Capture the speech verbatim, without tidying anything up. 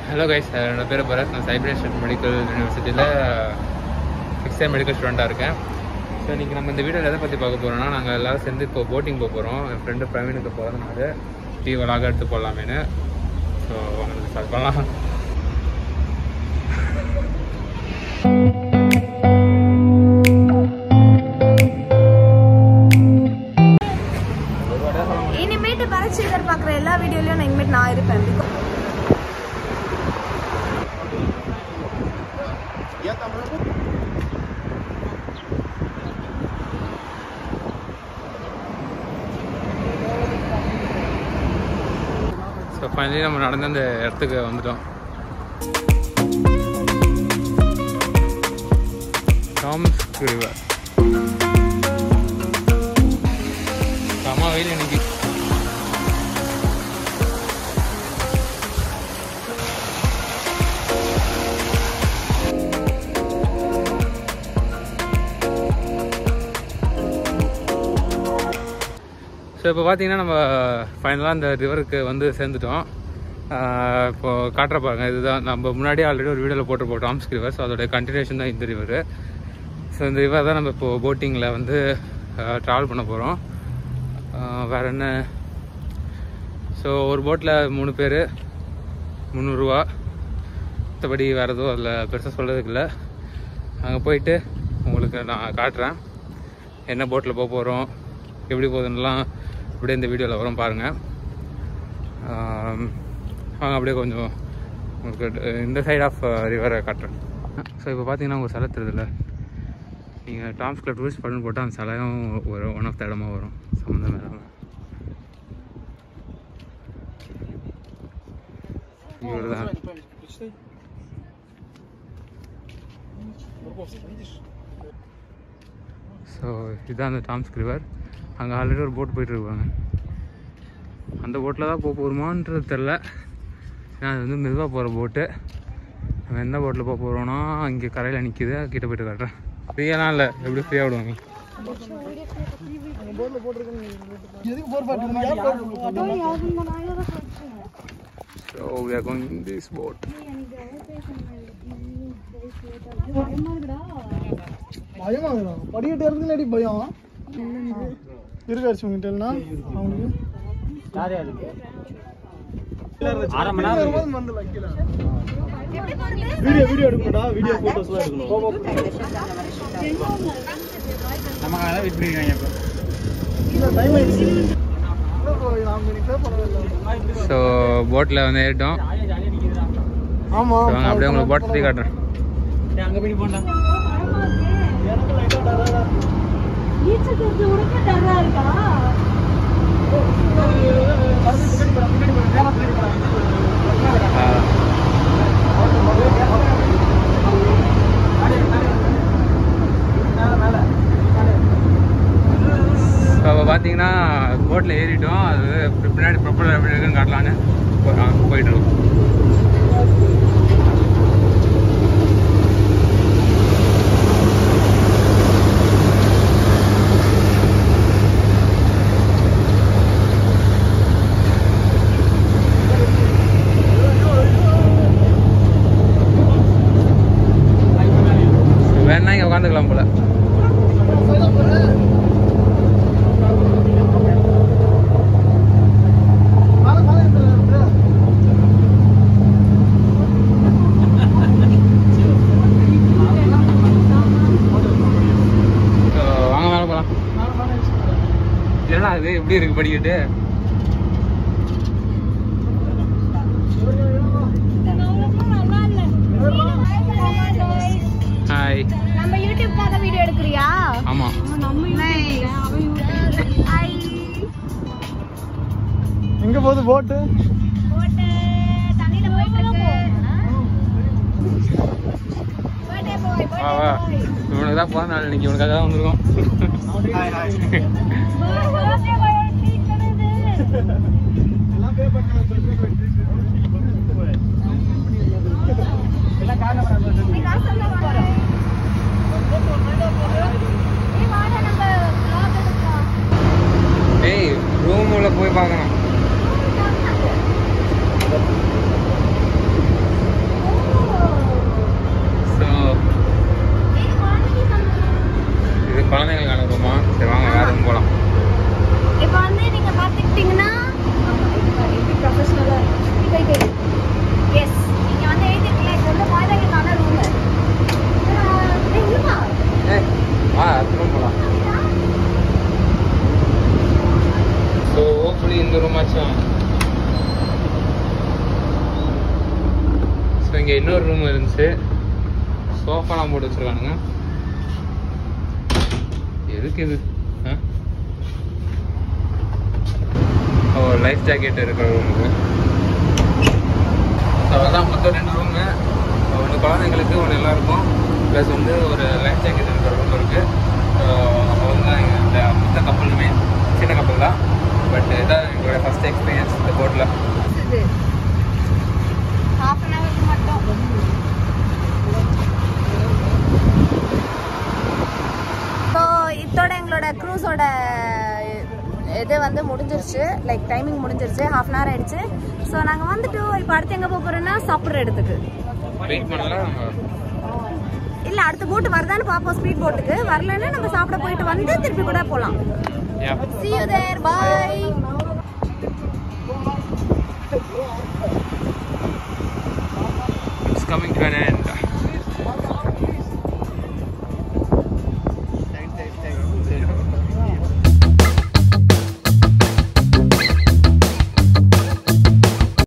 Hello guys, என்னோட பேர் பரத். நான் சைப்ரேஷன் மெடிக்கல் யூனிவர்சிட்டியில் சிக்ஸ்த் இயர் மெடிக்கல் ஸ்டூடெண்ட்டாக இருக்கேன். ஸோ இன்றைக்கி நம்ம இந்த வீடியோவில் எதை பற்றி பார்க்க போகிறோம்னா, நாங்கள் எல்லோரும் சேர்ந்து இப்போ போட்டிங் போக போகிறோம். என் ஃப்ரெண்டு பிரவீனுக்கு போகிறதுனால டீ வளாக எடுத்து போடலாமேனு. ஸோ உங்களுக்கு ஸ்டார்ட் பண்ணலாம். இனிமேட்டு பரத் சேகர் பார்க்குற எல்லா வீடியோலையும் நான் இனிமேட்டு நான் இருப்பேன். ஸோ ஃபைனலி நம்ம நடந்து அந்த இடத்துக்கு வந்துட்டோம். Tomsk river. செம வெயில் இன்னைக்கு. ஸோ இப்போ பார்த்தீங்கன்னா நம்ம ஃபைனலாக அந்த ரிவருக்கு வந்து சேர்ந்துட்டோம். இப்போது காட்டுற பாருங்க, இதுதான் நம்ம முன்னாடி ஆல்ரெடி ஒரு வீடியோவில் போட்டிருப்போம் டாம்ஸ்க் ரிவர். ஸோ அதோடைய கண்டினியூஷன் தான் இந்த ரிவர். ஸோ இந்த ரிவர் தான் நம்ம இப்போது போட்டிங்கில் வந்து ட்ராவல் பண்ண போகிறோம். வேறு என்ன, ஸோ ஒரு போட்டில் மூணு பேர் முந்நூறுரூவா. மற்றபடி வேறு எதுவும் அதில் பெருசாக சொல்கிறதுக்கு இல்லை. அங்கே போயிட்டு உங்களுக்கு நான் காட்டுறேன் என்ன போட்டில் போக போகிறோம், எப்படி போகுதுன்னெலாம் அப்படியே இந்த வீடியோவில் வரும் பாருங்கள். வாங்க அப்படியே கொஞ்சம் உங்களுக்கு இந்த சைட் ஆஃப் ரிவரை காட்டுறேன். ஸோ இப்போ பார்த்தீங்கன்னா உங்கள் சிலை தெரியுதுல்ல, நீங்கள் டாம்ஸ்கில் டூரிஸ்ட் ஸ்பாட்னு போட்டால் அந்த சிலையும் ஒரு ஒன் ஆஃப் த இடமா வரும். சம்மந்தம் இல்லாமல் இவர் தான். ஸோ இதுதான் அந்த டாம்ஸ்க் ரிவர். அங்கே ஆல்ரெடி ஒரு போட் போயிட்டுருப்பாங்க. அந்த போட்டில் தான் போக போகிறோமான்றது தெரில. ஏன்னா அது வந்து மெதுவாக போகிற போட்டு. நம்ம எந்த போட்டில் போக போகிறோன்னா இங்கே கரையில் நிற்கிது, கிட்ட போய்ட்டு காட்டுறேன். ஃப்ரீயெல்லாம் இல்லை, எப்படி ஃப்ரீயாக விடுவாங்க. So we are going in this boat. பயமாகுதா? படிக்கிட்டே இருந்துலடி பயம் இருக்காச்சு உங்ககிட்டனா அவங்களுக்கு யாரே அதுக்கு அரை மணி நேரம் வந்து வைக்கல. வீடியோ வீடியோ எடுக்கணும்டா, வீடியோ போட்டோஸ்லாம் எடுக்கணும். நமக்கு அத வெயிட் பண்ணிருக்காங்க. இப்ப இல்ல டைம் ஆயிடுச்சு. ஸோ போட்டில் வந்து ஏறிட்டோம். ஆமாம், நாங்கள் அப்படியே உங்களுக்கு போட் சுற்றி காட்டுறேன். அங்கே போய் போண்டா. இப்போ பார்த்தீங்கன்னா போட்டில் ஏறிட்டோம். அது பின்னாடி ப்ரொப்பலர் எப்படி இருக்குன்னு காட்டலான்னு போயிட்டு இருக்கோம். வேணா இங்கே உட்காந்துக்கலாம் போல. வாங்க மேலே போகலாம். என்னடா இது எப்படி இருக்கு படிக்கிட்டு? ஹாய். நம்ம யூடியூப்காக வீடியோ எடுக்கறியா? ஆமா. எங்க போகுது போட்டு? போட்டு தண்ணில போயிட்டு இருக்கு. போடே போய் போடே. வா வா. இவனுக்கு தான் போன நாள் இன்னைக்கு இவனுக்காக தான் வந்திருக்கோம். Hi hi. போடே போய் ட்ரீட் பண்ணுது. எல்லாம் பே பண்ணலாம். எல்லாம் காண வராங்க. நீ காசு எல்லாம் போற. நீ வாடா நம்ம vlog எடுக்கலாம். ஏய் ரூம் உள்ள போய் பார்க்கணும். இங்கே இன்னொரு ரூம் இருந்துச்சு. சோஃபாலாம் போட்டு வச்சுருக்கானுங்க. எதுக்கு இது? ஓ, லைஃப் ஜாக்கெட் இருக்கிற ரூமுக்கு. ஸோ அதான் மொத்தம் ரெண்டு ரூமு. ஒன்று குழந்தைங்களுக்கு, ஒன்று எல்லாருக்கும். ப்ளஸ் வந்து ஒரு லைஃப் ஜாக்கெட் இருக்கிற ரூம் இருக்குது. ஸோ அவங்க தான் இந்த மொத்த கப்பலுமே சின்ன கப்பல் தான். பட் இதான் எங்களோட ஃபஸ்ட் எக்ஸ்பீரியன்ஸ் இந்த போட்டில். ஹாஃப் அன் ஹவருக்கு மட்டும். ஸோ இதோட எங்களோட க்ரூஸோட இது வந்து முடிஞ்சிருச்சு. லைக் டைமிங் முடிஞ்சிருச்சு. ஹாஃப் அன் ஹவர் ஆயிடுச்சு. ஸோ நாங்கள் வந்துட்டு இப்போ அடுத்து எங்கே போக போகிறோன்னா சாப்பிட்ற இடத்துக்கு. வெயிட் பண்ணலாம். இல்லை, அடுத்த போட்டு வருதான்னு பார்ப்போம். ஸ்பீட் போட்டுக்கு வரலன்னா நம்ம சாப்பிட போயிட்டு வந்து திருப்பி கூட போகலாம். See you there. Bye. It's coming to an end.